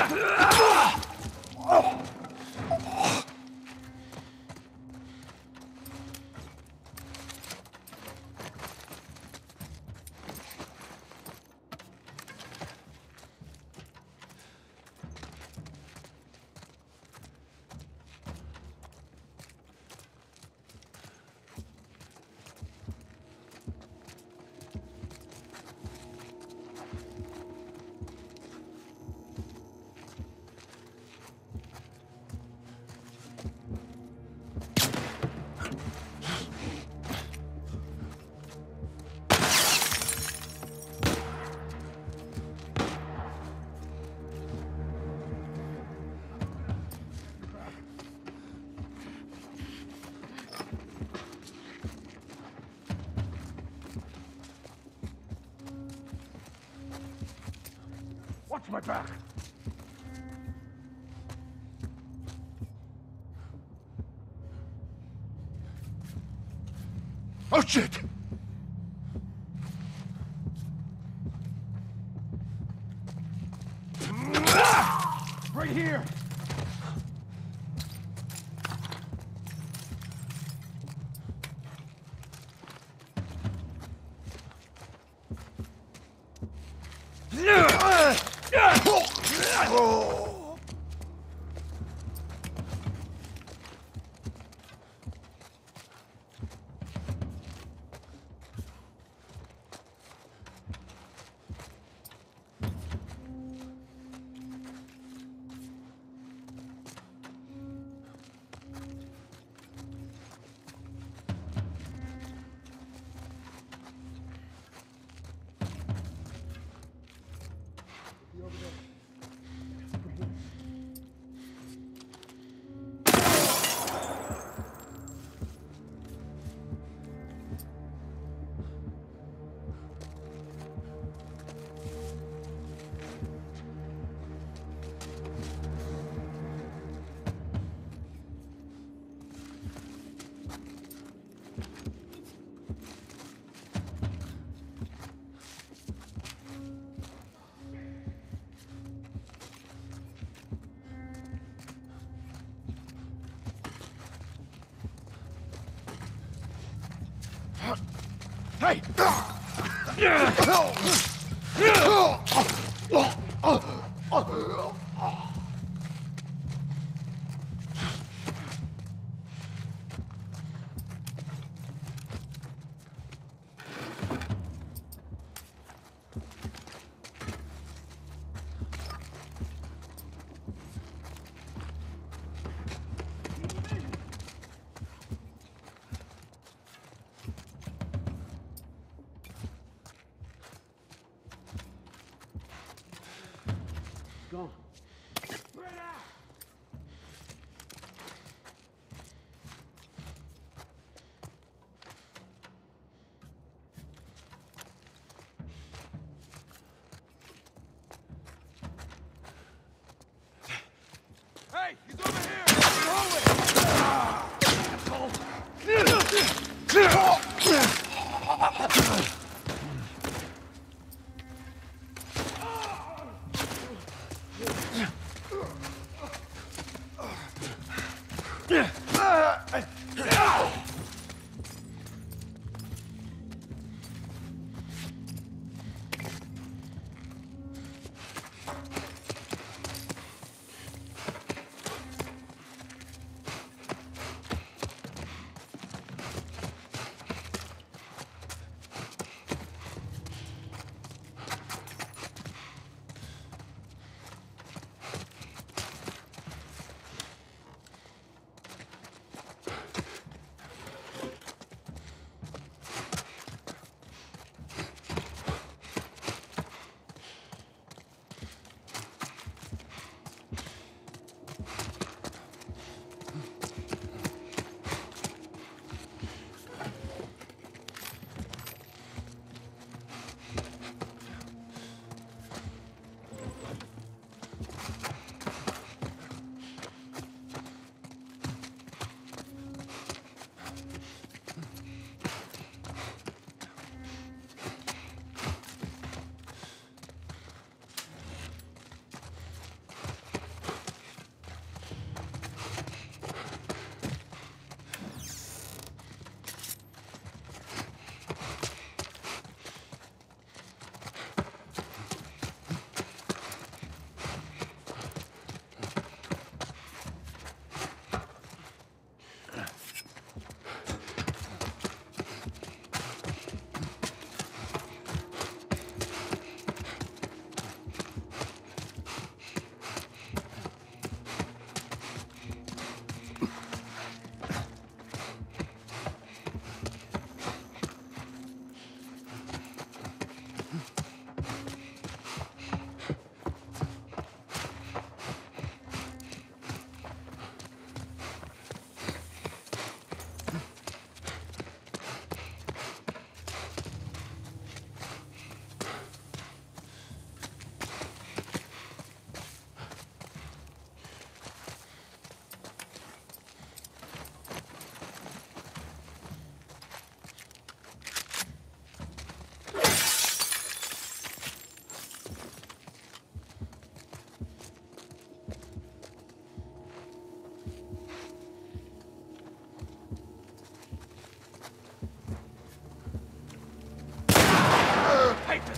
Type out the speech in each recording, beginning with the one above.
Watch my back! Oh shit! Right here! Hey! Gone. Hey, he's over here!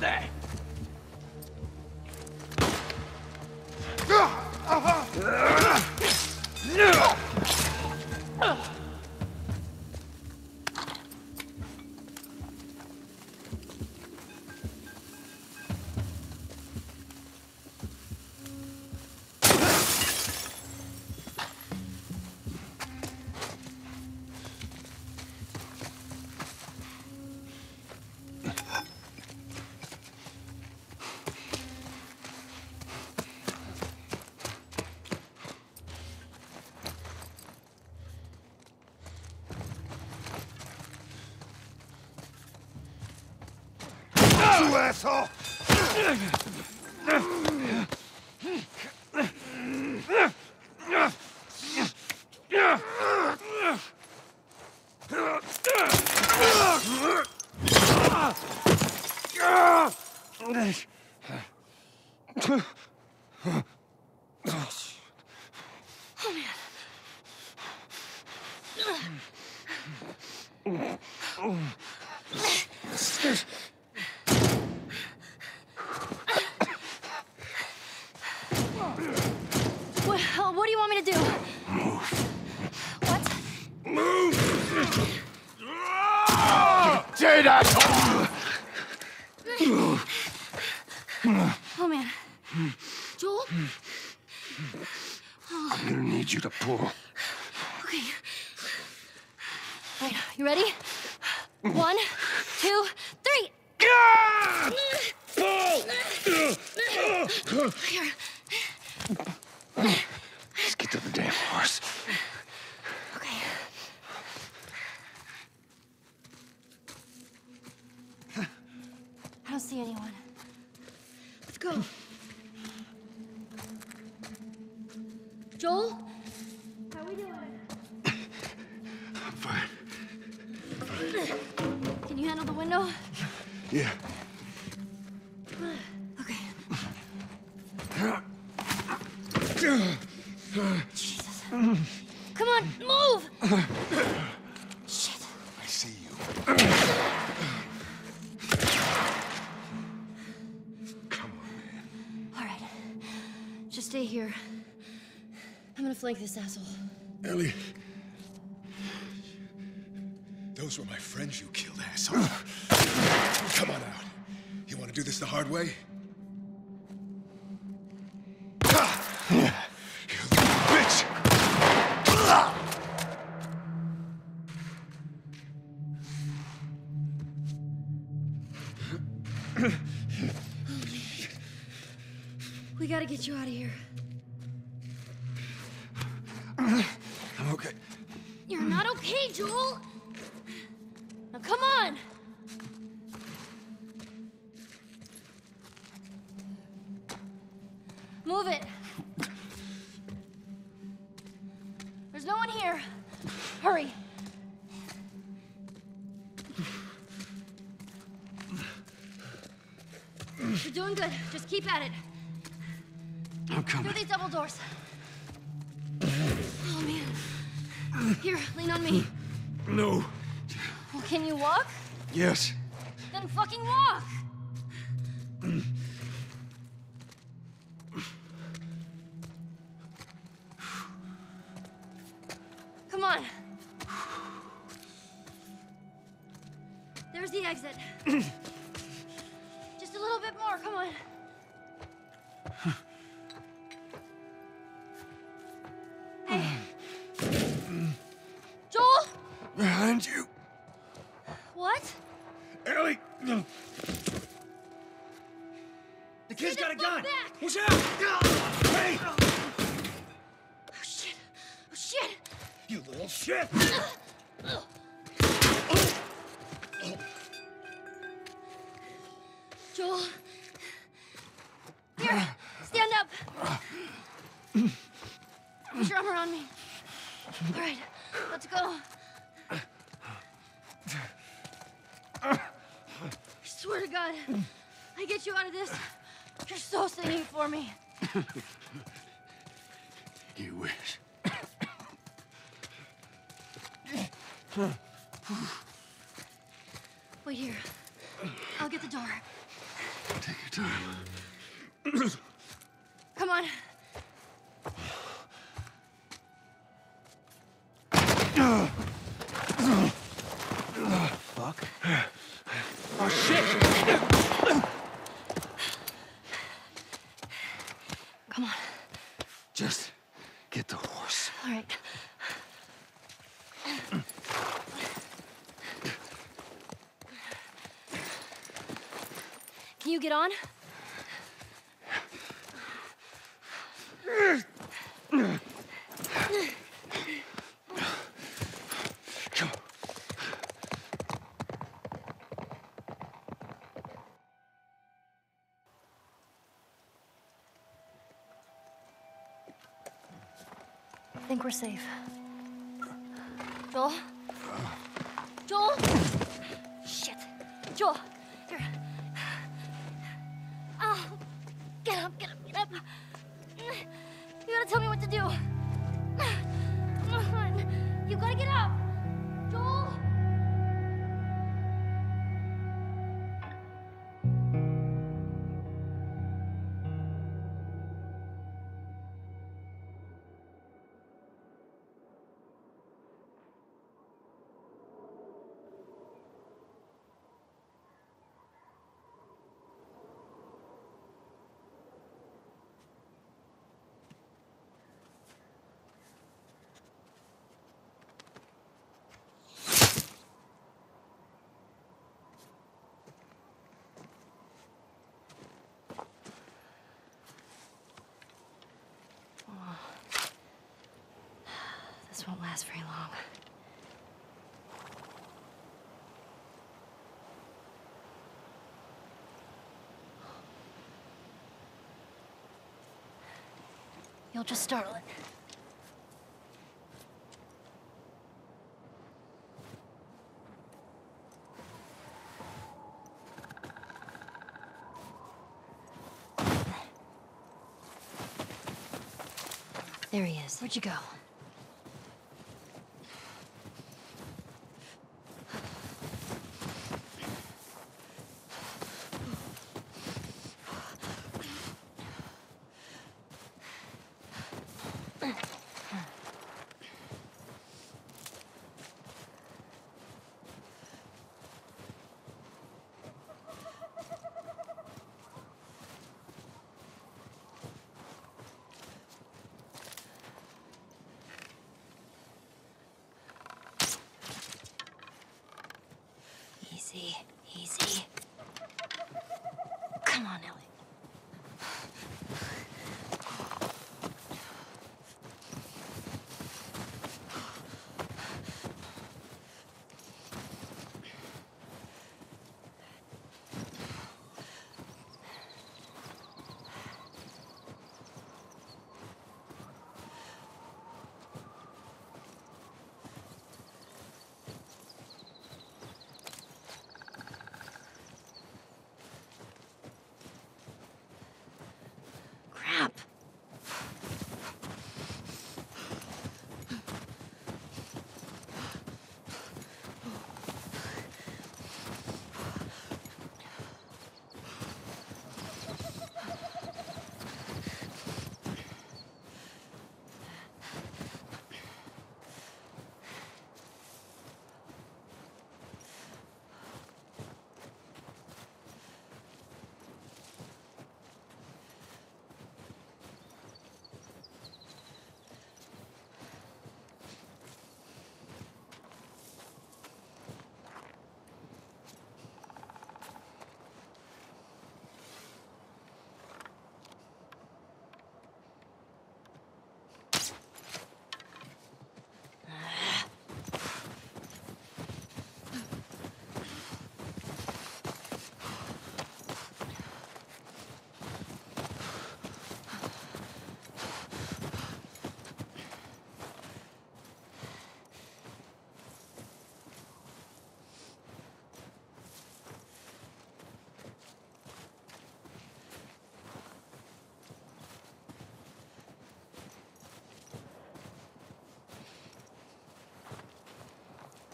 that? You asshole! What do you want me to do? Move. What? Move! Say that! Oh, man. Joel? I'm gonna need you to pull. Okay. All right, you ready? 1, 2, 3. Here. Let's get to the damn horse. Okay. I don't see anyone. Let's go. Joel? How we doing? I'm fine. Can you handle the window? Yeah. Okay. Jesus. Come on, move! Shit. I see you. Come on, man. All right. Just stay here. I'm gonna flank this asshole. Ellie. Those were my friends you killed, asshole. Come on out. You want to do this the hard way? You little bitch! We gotta get you out of here. I'm okay. You're not okay, Joel! Now come on! Move it! There's no one here. Hurry! You're doing good. Just keep at it. I'm coming. Through these double doors. Oh, man. Here, lean on me. No. Well, can you walk? Yes. Then fucking walk! Come on. There's the exit. Just a little bit more, come on. Hey. Joel? Behind you. What? Ellie! No. The kid's Get got a the fuck gun! back! Watch out! Hey! Oh, shit. Oh, shit. You little shit! Joel. Here, stand up. Put your arm around me. All right, let's go. I swear to God, I get you out of this. You're so singing for me. You wish. Wait here. I'll get the door. Take your time. Come on. Fuck. Oh, shit! Come on. Just get the horse. All right. Can you get on? Come on. I think we're safe. Joel? Joel? Shit. Joel, here. Oh, get up, get up, get up. You gotta tell me what to do. Come on. You gotta get up. Joel? This won't last very long. You'll just startle it. There he is. Where'd you go? Easy, easy. Come on, Ellie. Crap.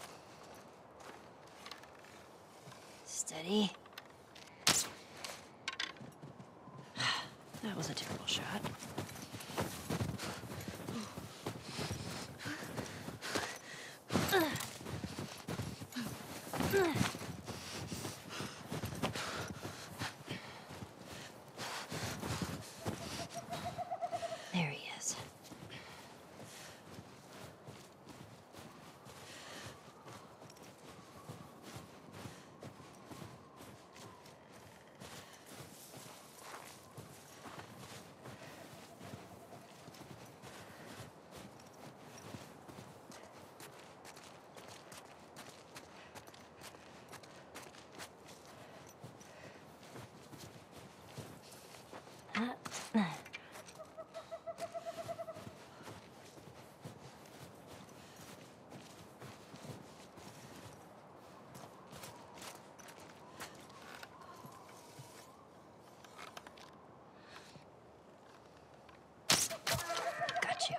Steady. was a terrible shot. There he is. Got you.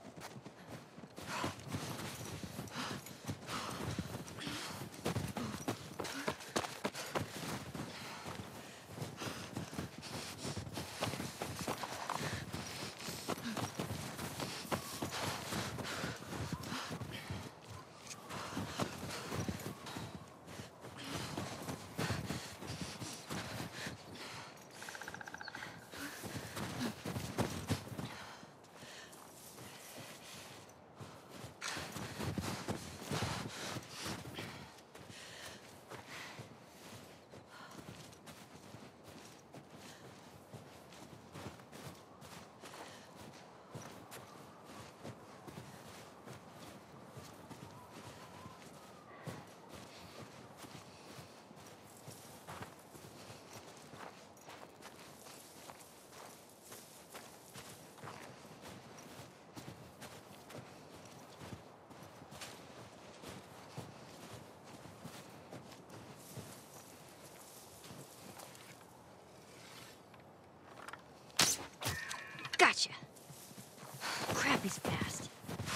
Gotcha. Crap, he's fast.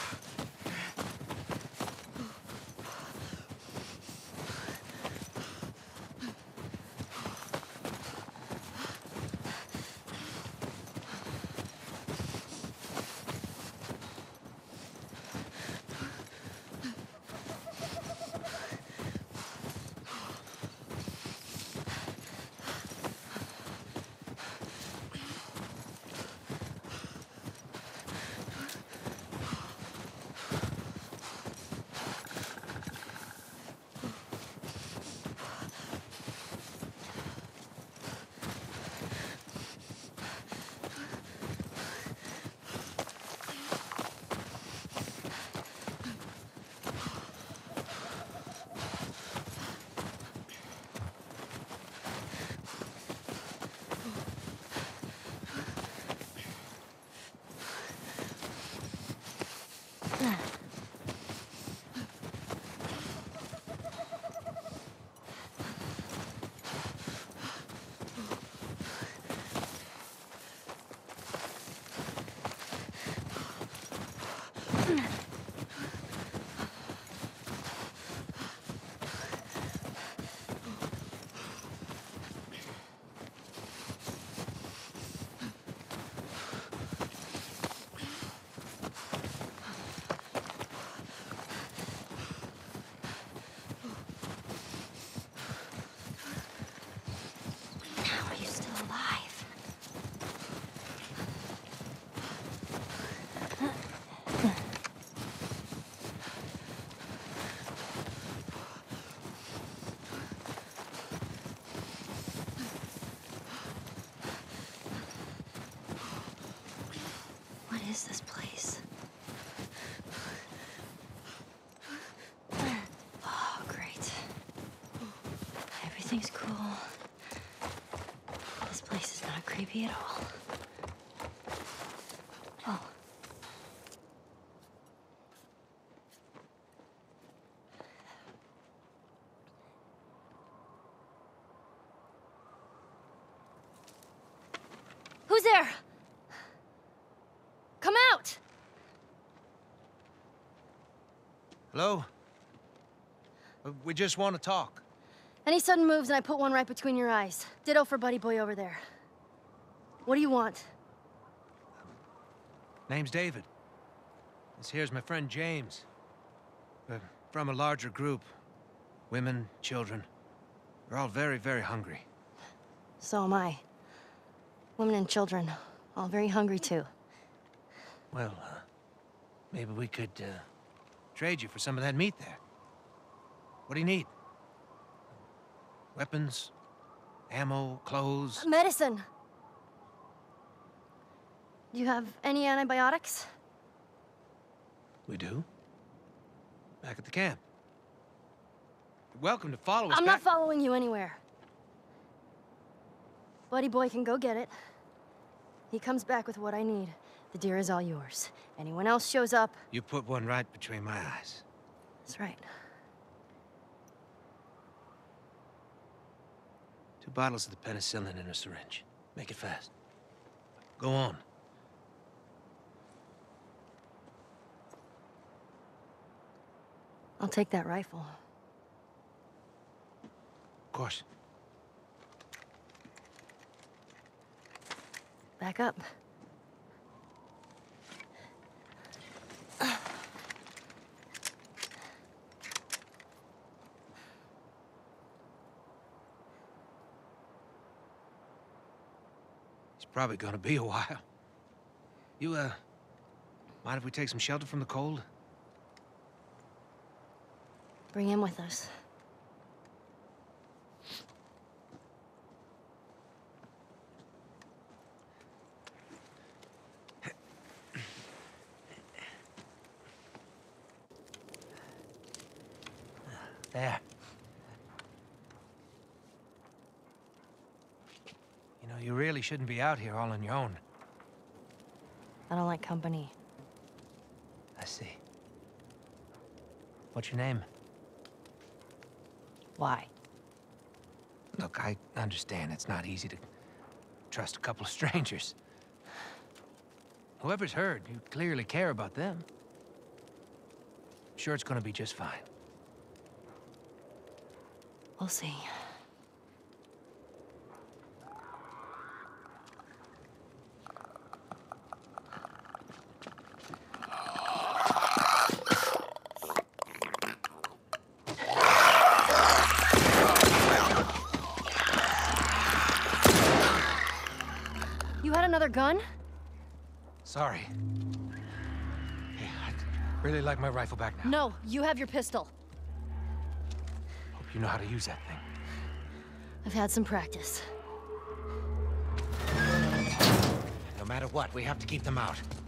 How are you still alive? What is this place? Oh, great. Everything's cool. This place is not creepy at all. Oh. Who's there? Come out! Hello? We just want to talk. Any sudden moves and I put one right between your eyes. Ditto for buddy boy over there. What do you want? Name's David. This here's my friend James. We're from a larger group. Women, children. We're all very, very hungry. So am I. Women and children, all very hungry too. Well, maybe we could, trade you for some of that meat there. What do you need? Weapons? Ammo? Clothes? Medicine! Do you have any antibiotics? We do. Back at the camp. You're welcome to follow us I'm back. not following you anywhere. Buddy boy can go get it. He comes back with what I need. The deer is all yours. Anyone else shows up... You put one right between my eyes. That's right. 2 bottles of the penicillin in a syringe. Make it fast. Go on. I'll take that rifle. Of course. Back up. It's probably gonna be a while. You, mind if we take some shelter from the cold? Bring him with us. There. You know, you really shouldn't be out here all on your own. I don't like company. I see. What's your name? Why? Look, I understand it's not easy to trust a couple of strangers. Whoever's hurt, you clearly care about them. I'm sure it's gonna be just fine. We'll see. You had another gun? Sorry. Hey, I'd really like my rifle back now. No, you have your pistol. Hope you know how to use that thing. I've had some practice. No matter what, we have to keep them out.